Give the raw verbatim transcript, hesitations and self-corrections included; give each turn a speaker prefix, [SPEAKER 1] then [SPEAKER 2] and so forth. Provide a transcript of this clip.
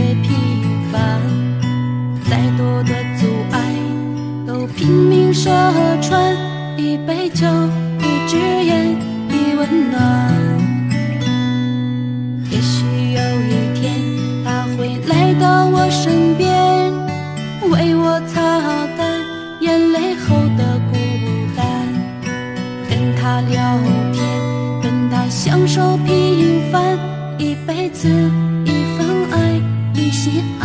[SPEAKER 1] 越平凡，再多的阻碍都拼命说穿，一杯酒，一支烟，一温暖。也许有一天他会来到我身边，为我擦干眼泪后的孤单，跟他聊天，跟他享受平凡，一辈子一份爱，一心